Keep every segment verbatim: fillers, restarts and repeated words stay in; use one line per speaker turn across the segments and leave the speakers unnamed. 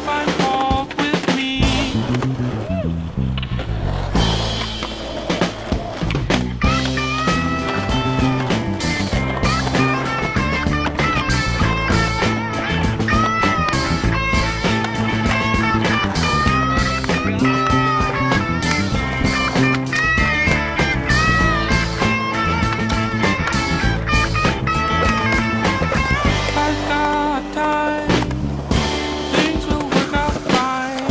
find fault with me. I've got time. Things will work out fine.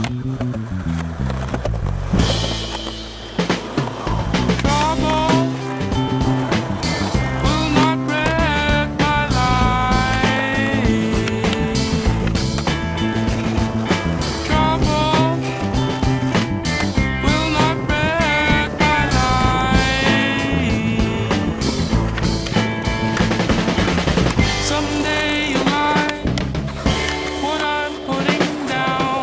Trouble will not wreck my life. Trouble will not wreck my life. Someday you'll like what I'm putting down.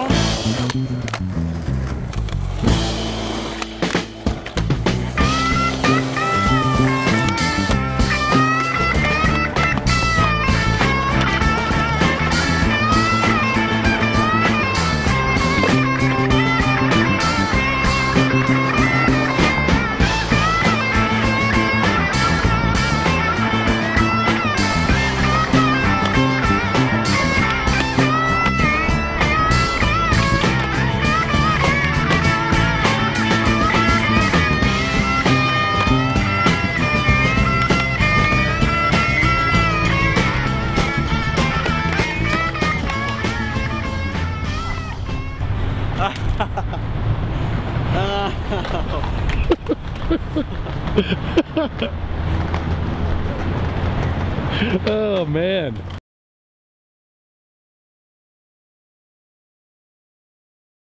Oh man.